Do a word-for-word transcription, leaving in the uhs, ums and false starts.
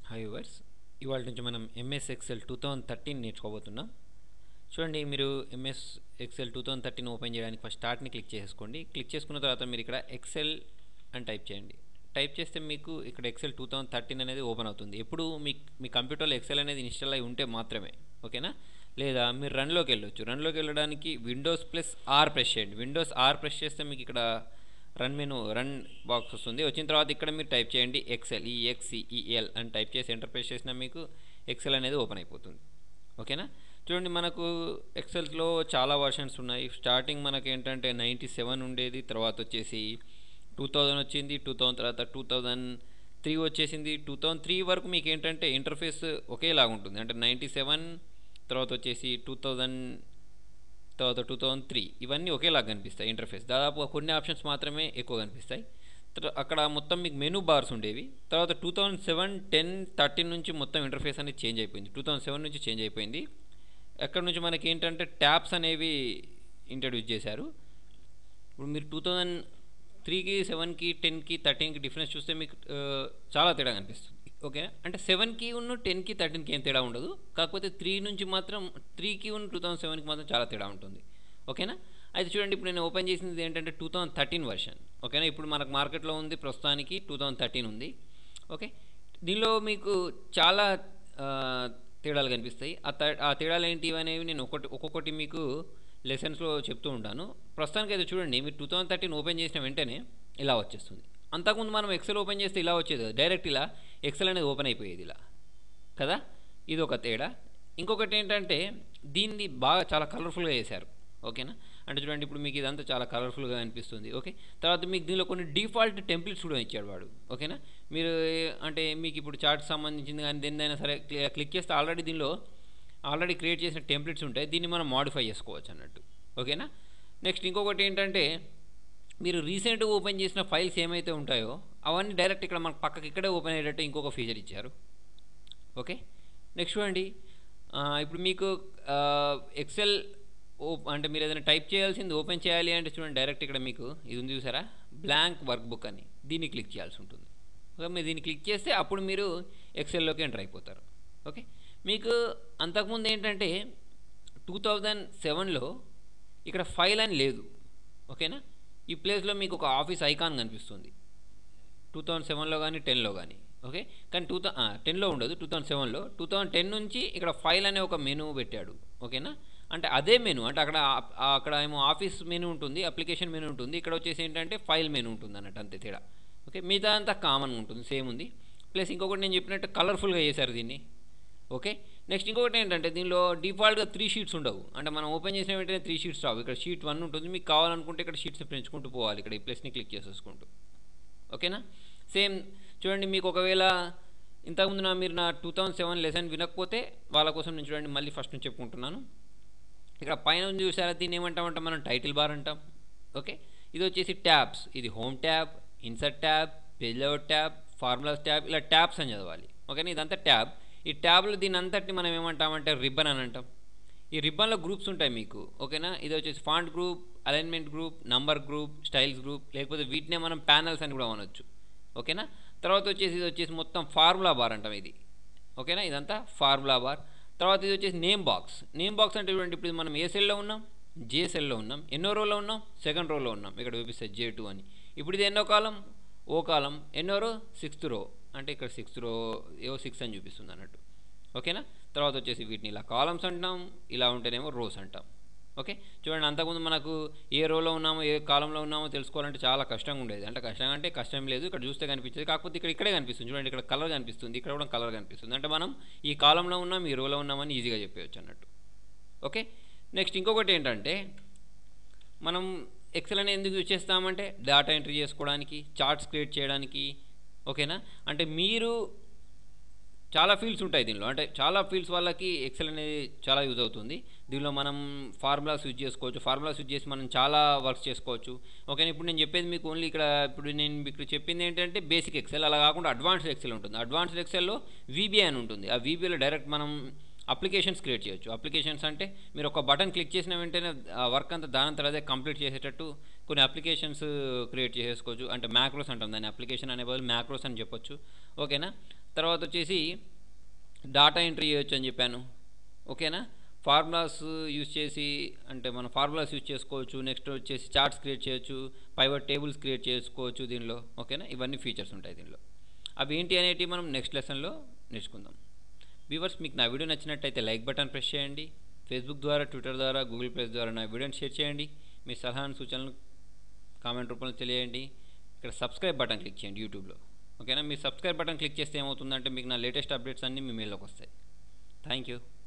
Hi viewers, ఇవాళ నుంచి మనం MS Excel two thousand thirteen నేర్చుకోబోతున్నాం. చూడండి, మీరు MS Excel two thousand thirteen open చేయడానికి ఫస్ట్ స్టార్ట్ని క్లిక్ చేసుకోండి. క్లిక్ చేసుకున్న తర్వాత మీరు ఇక్కడ ఎక్సెల్ అని టైప్ చేయండి. టైప్ చేస్తే మీకు ఇక్కడ ఎక్సెల్ టూ థౌజండ్ థర్టీన్ అనేది ఓపెన్ అవుతుంది. ఎప్పుడు మీ మీ కంప్యూటర్లో ఎక్సెల్ అనేది ఇన్స్టాల్ అయి ఉంటే మాత్రమే, ఓకేనా? లేదా మీరు రన్లోకి వెళ్ళొచ్చు. రన్లోకి వెళ్ళడానికి విండోస్ ప్లస్ ఆర్ ప్రెస్ చేయండి. విండోస్ ఆర్ ప్రెస్ చేస్తే మీకు ఇక్కడ రన్ మెనూ రన్ బాక్స్ వస్తుంది. వచ్చిన తర్వాత ఇక్కడ మీరు టైప్ చేయండి ఎక్సెల్, ఈఎక్స్ఈఎల్ అని టైప్ చేసి ఎంటర్ ప్రెస్ చేసినా మీకు ఎక్సెల్ అనేది ఓపెన్ అయిపోతుంది, ఓకేనా? చూడండి, మనకు ఎక్సెల్స్లో చాలా వర్షన్స్ ఉన్నాయి. స్టార్టింగ్ మనకి ఏంటంటే నైంటీ సెవెన్ ఉండేది, తర్వాత వచ్చేసి టూ థౌజండ్ వచ్చింది, టూ థౌజండ్ తర్వాత టూ థౌజండ్ త్రీ వచ్చేసింది. టూ థౌజండ్ త్రీ వరకు మీకు ఏంటంటే ఇంటర్ఫేస్ ఒకేలాగా ఉంటుంది. అంటే నైంటీ సెవెన్ తర్వాత వచ్చేసి టూ థౌజండ్ తర్వాత టూ థౌజండ్ త్రీ ఇవన్నీ ఒకేలాగా కనిపిస్తాయి. ఇంటర్ఫేస్ దాదాపు కొన్ని ఆప్షన్స్ మాత్రమే ఎక్కువ కనిపిస్తాయి. అక్కడ మొత్తం మీకు మెనూ బార్స్ ఉండేవి. తర్వాత two thousand seven ten thirteen నుంచి మొత్తం ఇంటర్ఫేస్ అనేది చేంజ్ అయిపోయింది. టూ థౌజండ్ సెవెన్ నుంచి చేంజ్ అయిపోయింది. అక్కడ నుంచి మనకి ఏంటంటే ట్యాబ్స్ అనేవి ఇంట్రడ్యూస్ చేశారు. ఇప్పుడు మీరు టూ థౌజండ్ త్రీకి సెవెన్కి టెన్కి థర్టీన్కి డిఫరెన్స్ చూస్తే మీకు చాలా తేడా కనిపిస్తుంది, ఓకే? అంటే సెవెన్కి ఉన్న టెన్కి థర్టీన్కి ఏం తేడా ఉండదు. కాకపోతే త్రీ నుంచి మాత్రం త్రీకి ఉన్న టూ థౌజండ్ సెవెన్కి మాత్రం చాలా తేడా ఉంటుంది, ఓకేనా? అయితే చూడండి, ఇప్పుడు నేను ఓపెన్ చేసింది ఏంటంటే టూ థౌజండ్ థర్టీన్ వర్షన్, ఓకేనా? ఇప్పుడు మనకు మార్కెట్లో ఉంది ప్రస్తుతానికి టూ థౌజండ్ థర్టీన్ ఉంది, ఓకే? దీనిలో మీకు చాలా తేడాలు కనిపిస్తాయి. ఆ ఆ తేడాలు ఏంటి అనేవి నేను ఒకటి ఒక్కొక్కటి మీకు లెసన్స్లో చెప్తూ ఉంటాను. ప్రస్తుతానికి అయితే చూడండి, మీరు టూ థౌజండ్ థర్టీన్ ఓపెన్ చేసిన వెంటనే ఇలా వచ్చేస్తుంది. అంతకుముందు మనం ఎక్సెల్ ఓపెన్ చేస్తే ఇలా వచ్చేది, డైరెక్ట్ ఇలా ఎక్సెల్ అనేది ఓపెన్ అయిపోయేది ఇలా కదా. ఇది ఒక తేడా. ఇంకొకటి ఏంటంటే దీన్ని బాగా చాలా కలర్ఫుల్గా చేశారు, ఓకేనా? అంటే చూడండి, ఇప్పుడు మీకు ఇదంతా చాలా కలర్ఫుల్గా అనిపిస్తుంది, ఓకే? తర్వాత మీకు దీనిలో కొన్ని డిఫాల్ట్ టెంప్లెట్స్ కూడా ఇచ్చాడు వాడు, ఓకేనా? మీరు అంటే మీకు ఇప్పుడు చార్ట్ సంబంధించింది కానీ దేనిదైనా సరే క్లిక్ చేస్తే ఆల్రెడీ దీనిలో ఆల్రెడీ క్రియేట్ చేసిన టెంప్లెట్స్ ఉంటాయి. దీన్ని మనం మాడిఫై చేసుకోవచ్చు అన్నట్టు, ఓకేనా? నెక్స్ట్ ఇంకొకటి ఏంటంటే మీరు రీసెంట్గా ఓపెన్ చేసిన ఫైల్స్ ఏమైతే ఉంటాయో అవన్నీ డైరెక్ట్ ఇక్కడ మనకు పక్కకి ఇక్కడే ఓపెన్ అయ్యేటట్టు ఇంకొక ఫీచర్ ఇచ్చారు, ఓకే? నెక్స్ట్ చూడండి, ఇప్పుడు మీకు ఎక్సెల్ ఓ అంటే మీరు ఏదైనా టైప్ చేయాల్సింది ఓపెన్ చేయాలి అంటే చూడండి, డైరెక్ట్ ఇక్కడ మీకు ఇది ఉంది చూసారా, బ్లాంక్ వర్క్ బుక్ అని, దీన్ని క్లిక్ చేయాల్సి ఉంటుంది. ఓకే, మీరు దీన్ని క్లిక్ చేస్తే అప్పుడు మీరు ఎక్సెల్లోకి ఎంటర్ అయిపోతారు, ఓకే? మీకు అంతకుముందు ఏంటంటే టూ థౌజండ్ సెవెన్లో ఇక్కడ ఫైల్ అని లేదు, ఓకేనా? ఈ ప్లేస్లో మీకు ఒక ఆఫీస్ ఐకాన్ కనిపిస్తుంది టూ థౌజండ్ సెవెన్లో కానీ టెన్లో కానీ, ఓకే? కానీ టూ థౌ టెన్లో ఉండదు, టూ థౌజండ్ సెవెన్లో టూ థౌజండ్ టెన్ నుంచి ఇక్కడ ఫైల్ అనే ఒక మెనూ పెట్టాడు, ఓకేనా? అంటే అదే మెనూ, అంటే అక్కడ అక్కడ ఏమో ఆఫీస్ మెనూ ఉంటుంది, అప్లికేషన్ మెనూ ఉంటుంది, ఇక్కడ వచ్చేసి ఏంటంటే ఫైల్ మెనూ ఉంటుంది అన్నట్టు, అంతే తేడా, ఓకే? మిగతా అంతా కామన్గా ఉంటుంది, సేమ్ ఉంది. ప్లస్ ఇంకొకటి నేను చెప్పినట్టు కలర్ఫుల్గా చేశారు దీన్ని, ఓకే? నెక్స్ట్ ఇంకొకటి ఏంటంటే దీనిలో డిఫాల్ట్గా త్రీ షీట్స్ ఉండవు. అంటే మనం ఓపెన్ చేసిన వెంటనే త్రీ షీట్స్ రావు. ఇక్కడ షీట్ వన్ ఉంటుంది, మీకు కావాలనుకుంటే ఇక్కడ షీట్స్ పెంచుకుంటూ పోవాలి, ఇక్కడ ఈ ప్లస్ని క్లిక్ చేసేసుకుంటూ, ఓకేనా? సేమ్ చూడండి, మీకు ఒకవేళ ఇంతకుముందు నా మీరు నా టూ థౌజండ్ సెవెన్ లెసన్ వినకపోతే వాళ్ళ కోసం నేను చూడండి మళ్ళీ ఫస్ట్ నుంచి చెప్పుకుంటున్నాను. ఇక్కడ పైన చూసారా, దీన్ని ఏమంటామంటే మనం టైటిల్ బార్ అంటాం, ఓకే? ఇది వచ్చేసి ట్యాబ్స్, ఇది home tab, insert tab, page layout tab, formulas tab, ఇలా ట్యాబ్స్ అని చదవాలి, ఓకేనా? ఇదంతా ట్యాబ్. ఈ ట్యాబ్లో దీని అంతటిని మనం ఏమంటామంటే రిబ్బన్ అని అంటాం. ఈ రిబ్బన్లో గ్రూప్స్ ఉంటాయి మీకు, ఓకేనా? ఇది వచ్చేసి font group, alignment group, number group, styles group, లేకపోతే వీటినే మనం ప్యానల్స్ అని కూడా అనొచ్చు, ఓకేనా? తర్వాత వచ్చేసి ఇది వచ్చేసి మొత్తం ఫార్ములా బార్ అంటాం ఇది, ఓకేనా? ఇదంతా ఫార్ములా బార్. తర్వాత ఇది వచ్చేసి నేమ్ బాక్స్. నేమ్ బాక్స్ అంటే చూడండి, ఇప్పుడు మనం ఏ సెల్లో ఉన్నాం, జే సెల్లో ఉన్నాం, ఎన్నో రోలో ఉన్నాం, సెకండ్ రోలో ఉన్నాం, ఇక్కడ చూపిస్తుంది జే టూ అని. ఇప్పుడు ఇది ఎన్నో కాలం, ఓ కాలం, ఎన్నో రో, సిక్స్త్ రో, అంటే ఇక్కడ సిక్స్త్ రో ఏవో సిక్స్ అని చూపిస్తుంది అన్నట్టు, ఓకేనా? తర్వాత వచ్చేసి వీటిని ఇలా కాలమ్స్ అంటాం, ఇలా ఉంటేనేమో రోస్ అంటాం, ఓకే? చూడండి, అంతకుముందు మనకు ఏ రోలో ఉన్నామో ఏ కాలంలో ఉన్నామో తెలుసుకోవాలంటే చాలా కష్టంగా ఉండేది. అంటే కష్టంగా అంటే కష్టం లేదు, ఇక్కడ చూస్తే కనిపించేది, కాకపోతే ఇక్కడ ఇక్కడే కనిపిస్తుంది చూడండి, ఇక్కడ కలర్ కనిపిస్తుంది, ఇక్కడ కూడా కలర్ కనిపిస్తుంది. అంటే మనం ఈ కాలంలో ఉన్నాం, ఈ రోలో ఉన్నామని ఈజీగా చెప్పవచ్చు అన్నట్టు, ఓకే? నెక్స్ట్ ఇంకొకటి ఏంటంటే మనం ఎక్సెల్ అని ఎందుకు యూజ్ చేస్తామంటే డేటా ఎంట్రీ చేసుకోవడానికి, చార్ట్స్ క్రియేట్ చేయడానికి, ఓకేనా? అంటే మీరు చాలా ఫీల్డ్స్ ఉంటాయి దీనిలో, అంటే చాలా ఫీల్డ్స్ వాళ్ళకి ఎక్సెల్ అనేది చాలా యూజ్ అవుతుంది. దీనిలో మనం ఫార్ములాస్ యూజ్ చేసుకోవచ్చు, ఫార్ములాస్ యూజ్ చేసి మనం చాలా వర్క్స్ చేసుకోవచ్చు, ఓకేనా? ఇప్పుడు నేను చెప్పేది మీకు ఓన్లీ ఇక్కడ ఇప్పుడు నేను మీకు చెప్పింది ఏంటంటే బేసిక్ ఎక్సెల్, అలా కాకుండా అడ్వాన్స్డ్ ఎక్సెల్ ఉంటుంది. అడ్వాన్స్డ్ ఎక్సెల్లో వీబీఐ అని ఉంటుంది. ఆ వీబీఐలో డైరెక్ట్ మనం అప్లికేషన్స్ క్రియేట్ చేయొచ్చు. అప్లికేషన్స్ అంటే మీరు ఒక బటన్ క్లిక్ చేసిన వెంటనే ఆ వర్క్ అంతా దానంతర అదే కంప్లీట్ చేసేటట్టు కొన్ని అప్లికేషన్స్ క్రియేట్ చేసుకోవచ్చు. అంటే మ్యాక్రోస్ అంటాం దాన్ని, అప్లికేషన్ అనే బదులు మ్యాక్రోస్ అని చెప్పొచ్చు, ఓకేనా? తర్వాత వచ్చేసి డాటా ఎంట్రీ చేయొచ్చు అని చెప్పాను. ఓకేనా, ఫార్ములాస్ యూజ్ చేసి అంటే మనం ఫార్ములాస్ యూజ్ చేసుకోవచ్చు. నెక్స్ట్ వచ్చేసి చార్ట్స్ క్రియేట్ చేయొచ్చు, పైవట్ టేబుల్స్ క్రియేట్ చేసుకోవచ్చు దీనిలో. ఓకేనా, ఇవన్నీ ఫీచర్స్ ఉంటాయి దీనిలో. అవి ఏంటి అనేటివి మనం నెక్స్ట్ లెసన్లో నేర్చుకుందాం. వ్యూవర్స్, మీకు నా వీడియో నచ్చినట్టయితే లైక్ బటన్ ప్రెస్ చేయండి. ఫేస్బుక్ ద్వారా, ట్విట్టర్ ద్వారా, గూగుల్ ప్లస్ ద్వారా నా వీడియోని షేర్ చేయండి. మీ సలహాను సూచనలు కామెంట్ రూపంలో తెలియండి. ఇక్కడ సబ్స్క్రైబ్ బటన్ క్లిక్ చేయండి యూట్యూబ్లో. ఓకేనా, మీ సబ్స్క్రైబ్ బటన్ క్లిక్ చేస్తే ఏమవుతుందంటే మీకు నా లేటెస్ట్ అప్డేట్స్ అన్నీ మీ మెయిల్లోకి వస్తాయి. Thank you.